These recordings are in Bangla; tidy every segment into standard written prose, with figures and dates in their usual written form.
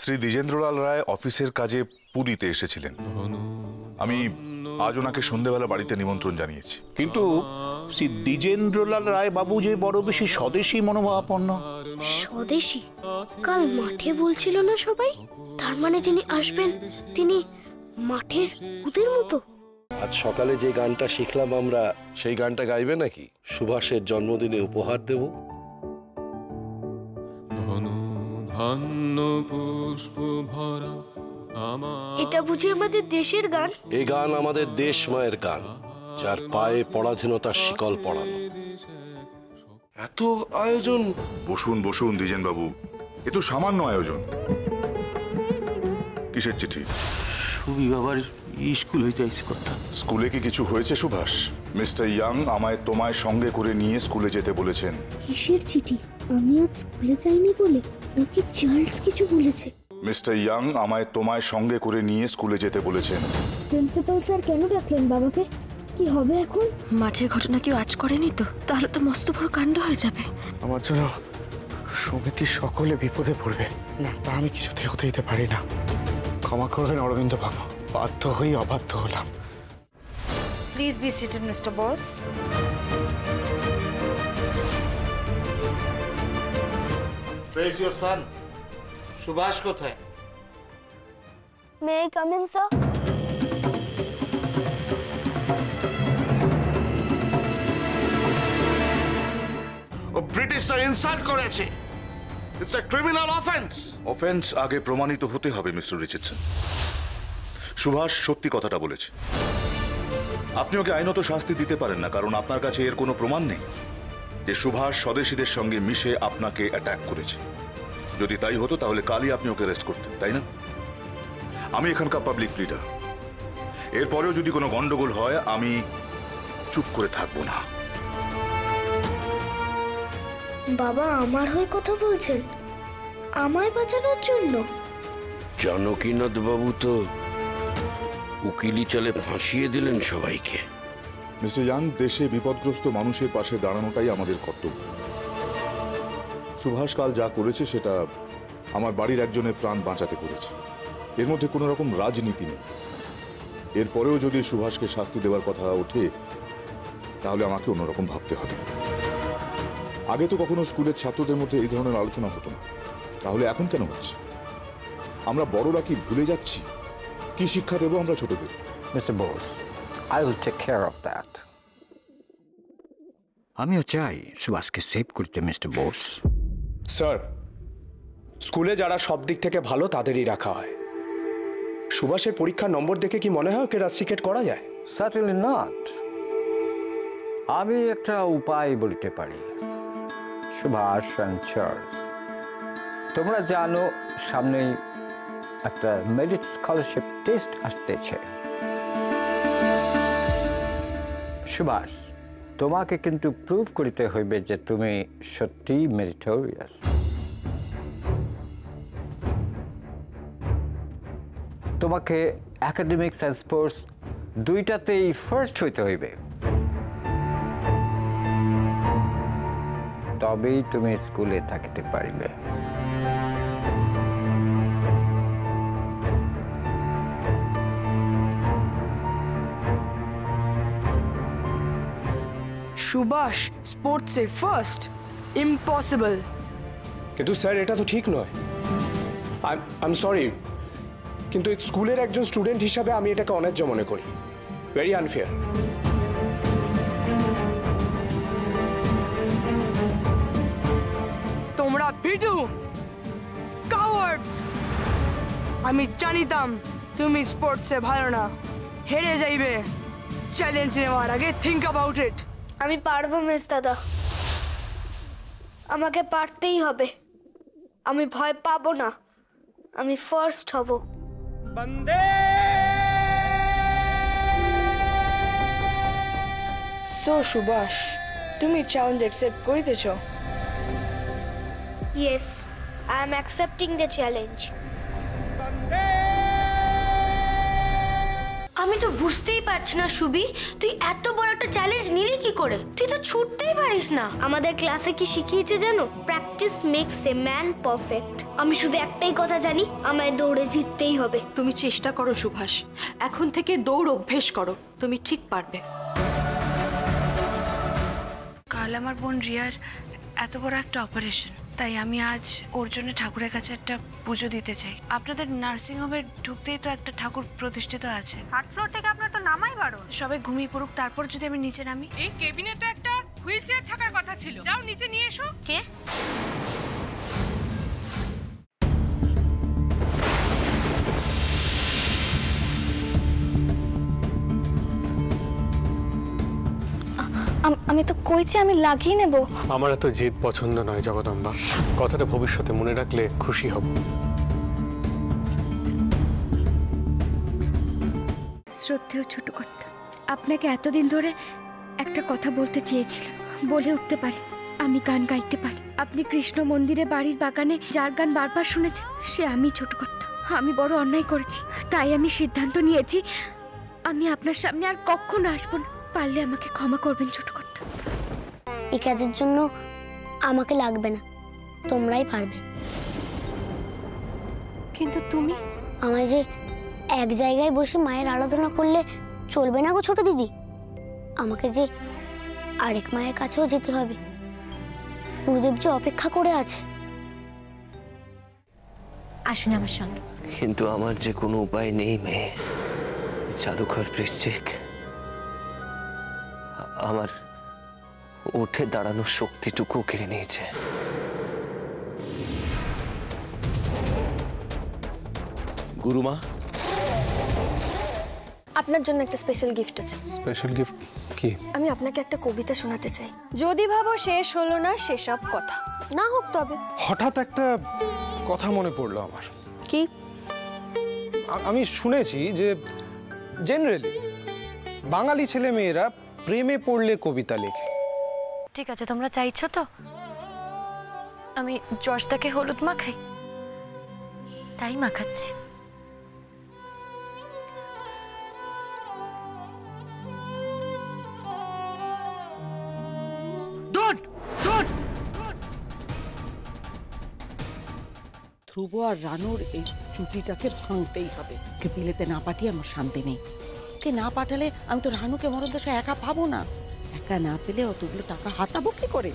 শ্রী দ্বিজেন্দ্রলাল রায় অফিসের কাজে পুরীতে এসেছিলেন। আমি আজ ওনাকে সন্ধ্যেবেলা বাড়িতে নিমন্ত্রণ জানিয়েছি। কিন্তু শ্রী দ্বিজেন্দ্রলাল রায় বাবু যে বড় বেশি স্বদেশী মনোভাবাপন্ন। স্বদেশী? কাল মাঠে বলছিল না সবাই? তার মানে যিনি আসবেন তিনি মাঠের ওদের মতো। আজ সকালে যে গানটা শিখলাম আমরা, সেই গানটা গাইবে নাকি? সুভাষের জন্মদিনে উপহার দেব। এটা বুঝি আমাদের দেশের গান? এই গান আমাদের দেশ মায়ের গান, যার পায়ে পরাধীনতার শিকল পড়ানো। এত আয়োজন। বসুন বসুন দ্বিজেন বাবু, এ তো সামান্য আয়োজন। কিসের চিঠি? সুবি বাবার স্কুল হইতে আইছে কথা। স্কুলে কি কিছু হয়েছে সুভাষ? মিস্টার ইয়াং আমায় তোমায় সঙ্গে করে নিয়ে স্কুলে যেতে বলেছেন। কিসের চিঠি? আমি আজ স্কুলে যাইনি বলে নাকি চার্লস কিছু বলেছে? মিস্টার ইয়াং আমায় তোমায় সঙ্গে করে নিয়ে স্কুলে যেতে বলেছেন। প্রিন্সিপাল স্যার কেন ডাকলেন বাবাকে? কি হবে এখন? মাঠের ঘটনা কেউ আজ করেনি তো? তাহলে তো মস্ত বড় কাণ্ড হয়ে যাবে। আমার জন্য সমিতির সকলে বিপদে পড়বে। না, তা আমি কিছুতে হতে দিতে পারি না। ক্ষমা করবেন অরবিন্দ বাবু, বাধ্য হয়ে অবাধ্য হলাম। Please be seated mister Bose. Where's your son? Subhash কোথায়? May I come in sir? ও ব্রিটিশরা ইনসাল্ট করেছে। It's a criminal offence. Offence আগে প্রমাণিত হতে হবে মিস্টার রিচার্ডসন। সুভাষ সত্যি কথাটা বলেছে। আপনি ওকে আইনত শাস্তি দিতে পারেন না, কারণ আপনার কাছে এর কোনো প্রমাণ নেই যে সুভাষ স্বদেশীদের সঙ্গে মিশে আপনাকে অ্যাটাক করেছে। যদি তাই হতো তাহলে কালই আপনি ওকে অ্যারেস্ট করতেন, তাই না? আমি এখানকার পাবলিক লিডার। এরপরেও যদি কোনো গন্ডগোল হয় আমি চুপ করে থাকবো না। বাবা আমার হয়ে কথা বলছেন আমায় বাঁচানোর জন্য? জানকীনাথ বাবু তো উকিলি চালে ফাঁসিয়ে দিলেন সবাইকে। মিস্টার ইয়াং, দেশে বিপদগ্রস্ত মানুষের পাশে দাঁড়ানোটাই আমাদের কর্তব্য। সুভাষ কাল যা করেছে সেটা আমার বাড়ির একজনের প্রাণ বাঁচাতে করেছে। এর মধ্যে কোনো রকম রাজনীতি নেই। এরপরেও যদি সুভাষকে শাস্তি দেওয়ার কথা ওঠে তাহলে আমাকে অন্যরকম ভাবতে হবে। আগে তো কখনো স্কুলের ছাত্রদের মধ্যে এই ধরনের আলোচনা হতো না, তাহলে এখন কেন হচ্ছে? আমরা বড়রা কি ভুলে যাচ্ছি? কি শিক্ষা দেব আমরা ছোটদের? Mister Bose, I will take care of that. আমিও চাই সুভাষকে সেভ করতে মিস্টার বোস। স্যার, স্কুলে যারা সব দিক থেকে ভালো তাদেরই রাখা হয়। সুভাষের পরীক্ষার নম্বর দেখে কি মনে হয় ওকে রাস্ট্রিকেট করা যায়? Certainly not. আমি একটা উপায় বলতে পারি। সুভাষ অ্যান্ড চার্লস, তোমরা জানো সামনেই একটা মেরিট স্কলারশিপ টেস্ট আসতেছে। সুভাষ, তোমাকে কিন্তু প্রুভ করতে হইবে যে তুমি সত্যি মেরিটোরিয়াস। তোমাকে একাডেমিক্স অ্যান্ড স্পোর্টস দুইটাতেই ফার্স্ট হইতে হইবে, তবেই তুমি স্কুলে থাকতে পারবে। সুভাষ স্পোর্টসে ফার্স্ট? ইম্পসিবল। কিন্তু স্যার এটা তো ঠিক নয়। আই এম সরি, কিন্তু স্কুলের একজন স্টুডেন্ট হিসাবে আমি এটাকে অন্যায্য মনে করি। Very unfair. তোমরা ভিটু কাওয়ার্ডস। আমি জানিতাম তুমি স্পোর্টসে ভালো না, হেরে যাইবে। চ্যালেঞ্জ নেওয়ার আগে থিঙ্ক অ্যাবাউট ইট। আমি পারবো মিস দাদা, আমাকে পারতেই হবে। আমি ভয় পাবো না, আমি ফার্স্ট হব। সো সুভাষ, তুমি চ্যালেঞ্জ অ্যাকসেপ্ট করিতেছ? Yes, I am accepting the challenge. আমি তো বুঝতেই পারছি না সুবি, তুই এত বড় একটা চ্যালেঞ্জ নিলি কি করে? তুই তো ছুটতেই পারিস না। আমাদের ক্লাসে কি শিখিয়েছে জানো? Practice makes a man perfect. আমি শুধু একটাই কথা জানি, আমায় দৌড়ে জিততেই হবে। তুমি চেষ্টা করো সুভাষ, এখন থেকে দৌড় অভ্যেস করো, তুমি ঠিক পারবে। কাল আমার বোন রিয়ার এত বড় একটা অপারেশন, তাই আমি আজ ওর জন্য ঠাকুরের কাছে একটা পুজো দিতে চাই। আপনাদের নার্সিং হোমে ঢুকতেই তো একটা ঠাকুর প্রতিষ্ঠিত আছে। 3rd ফ্লোর থেকে আপনার তো নামাই বারণ। সবাই ঘুমিয়ে পড়ুক, তারপর যদি আমি নিচে নামি। এই কেবিনে তো একটা হুইল চেয়ার থাকার কথা ছিল, যাও নিচে নিয়ে এসো। কে? আমি তো কইছি আমি লাগিয়ে নেব। আমার এত জেদ পছন্দ নয় জগদম্বা, কথাটা ভবিষ্যতে মনে রাখলে খুশি হব। শ্রদ্ধেয় ছোট কর্তা, আপনাকে এতদিন ধরে একটা কথা বলতে চেয়েছিলাম, বলে উঠতে পারি। আমি গান গাইতে পারি। আপনি কৃষ্ণ মন্দিরে বাড়ির বাগানে যার গান বারবার শুনেছেন, সে আমি ছোট কর্তা। আমি বড় অন্যায় করেছি, তাই আমি সিদ্ধান্ত নিয়েছি আমি আপনার সামনে আর কখনো আসবো না। পারলে আমাকে ক্ষমা করবেন ছোট কর্তা। এই কাজের জন্য আমাকে লাগবে না, তোমরাই পারবে। কিন্তু তুমি আমায় যে এক জায়গায় বসে মায়ের আরাধনা করলে চলবে না গো ছোট দিদি। আমাকে যে আরেক মায়ের কাছেও যেতে হবে। গুরুদেব যে অপেক্ষা করে আছে। আসুন আমার সঙ্গে। কিন্তু আমার যে কোনো উপায় নেই মেয়ে। জাদুঘর বৃশ্চিক আমার উঠে দাঁড়ানোর শক্তিটুকু কেড়ে নিয়েছে। গুরুমা, আপনার জন্য একটা স্পেশাল গিফট আছে। স্পেশাল গিফট কি? আমি আপনাকে একটা কবিতা শোনাতে চাই। যদি ভাবো শেষ হলো না সেসব কথা, না হোক তবে। হঠাৎ একটা কথা মনে পড়লো আমার। কি? আমি শুনেছি যে জেনারেলি বাঙালি ছেলে মেয়েরা প্রেমে পড়লে কবিতা লেখে। ঠিক আছে, তোমরা চাইছো তো আমি জর্জদাকে হলুদ মাখাই, তাই মাখাচ্ছি। ধ্রুব আর রানুর এই জুটিটাকে ভাঙতেই হবে। ওকে বিলেতে না পাঠিয়ে আমার শান্তি নেই। ওকে না পাঠালে আমি তো রানুকে মরদেশে একা পাবো না। একা না পেলে অতগুলো টাকা হাতাবো কি করে?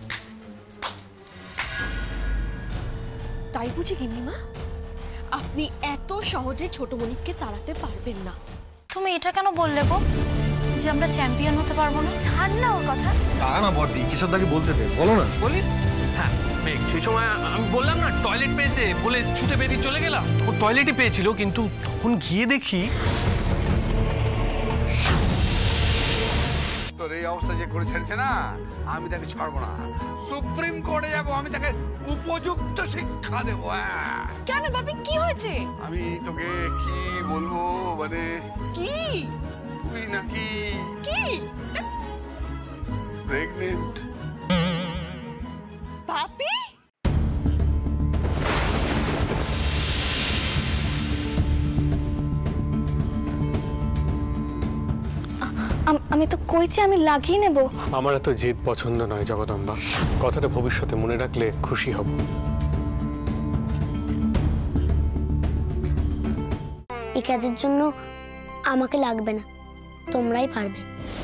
তাই বুঝি গিন্নিমা, আপনি এত সহজে ছোট মনিককে তাড়াতে পারবেন না। তুমি এটা কেন বললে গো, যে আমরা চ্যাম্পিয়ন হতে পারবো না? ছাড় না ওর কথা। না বর্দি, কিশোর দাকে বলতে দে, বলো না। বলি? হ্যাঁ মেঘ, সেই সময় আমি বললাম না টয়লেট পেয়েছে বলে ছুটে বেরিয়ে চলে গেলাম। তখন টয়লেটই পেয়েছিল, কিন্তু তখন গিয়ে দেখি তোর এই অবস্থা যে করে ছেড়েছে না, আমি তাকে ছাড়বো না। সুপ্রিম কোর্টে যাবো, আমি তাকে উপযুক্ত শিক্ষা দেবো। কেন বাপি, কি হয়েছে? আমি তোকে কি বলবো, মানে কি তুই নাকি কি প্রেগনেন্ট। বাপি, আমি তো কইছি আমি লাগিয়ে নেব। আমার এত জেদ পছন্দ নয় জগদম্বা, কথাটা ভবিষ্যতে মনে রাখলে খুশি হব। এই কাজের জন্য আমাকে লাগবে না, তোমরাই পারবে।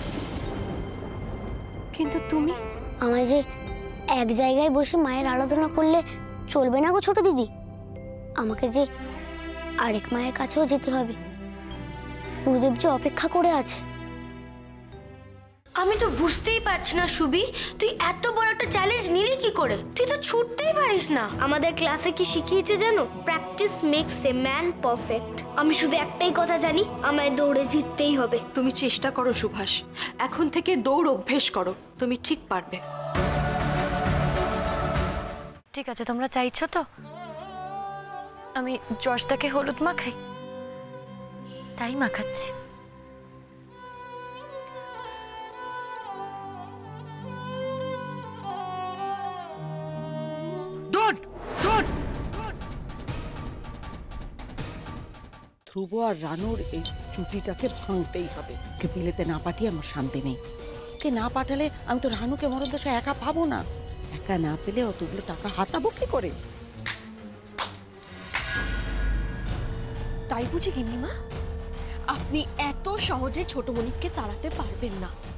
কিন্তু তুমি আমায় যে এক জায়গায় বসে মায়ের আরাধনা করলে চলবে না গো ছোট দিদি। আমাকে যে আরেক মায়ের কাছেও যেতে হবে। গুরুদেব যে অপেক্ষা করে আছে। আমি তো বুঝতেই পারছি না সুবি, তুই এত বড় একটা চ্যালেঞ্জ নিলি কি করে? তুই তো ছুটতেই পারিস না। আমাদের ক্লাসে কি শিখিয়েছে জানো? Practice makes a man perfect. আমি শুধু একটাই কথা জানি, আমায় দৌড়ে জিততেই হবে। তুমি চেষ্টা করো সুভাষ, এখন থেকে দৌড় অভ্যেস করো, তুমি ঠিক পারবে। ঠিক আছে, তোমরা চাইছো তো আমি জর্জদাকে হলুদ মাখাই, তাই মাখাচ্ছি। ধ্রুব আর রানুর এই জুটিটাকে ভাঙতেই হবে। ওকে বিলেতে না পাঠিয়ে আমার শান্তি নেই। ওকে না পাঠালে আমি তো রানুকে মরণদশায় একা পাবো না। একা না পেলে অতগুলো টাকা হাতাবো কি করে? তাই বুঝি গিন্নিমা, আপনি এত সহজে ছোট মনিককে তাড়াতে পারবেন না।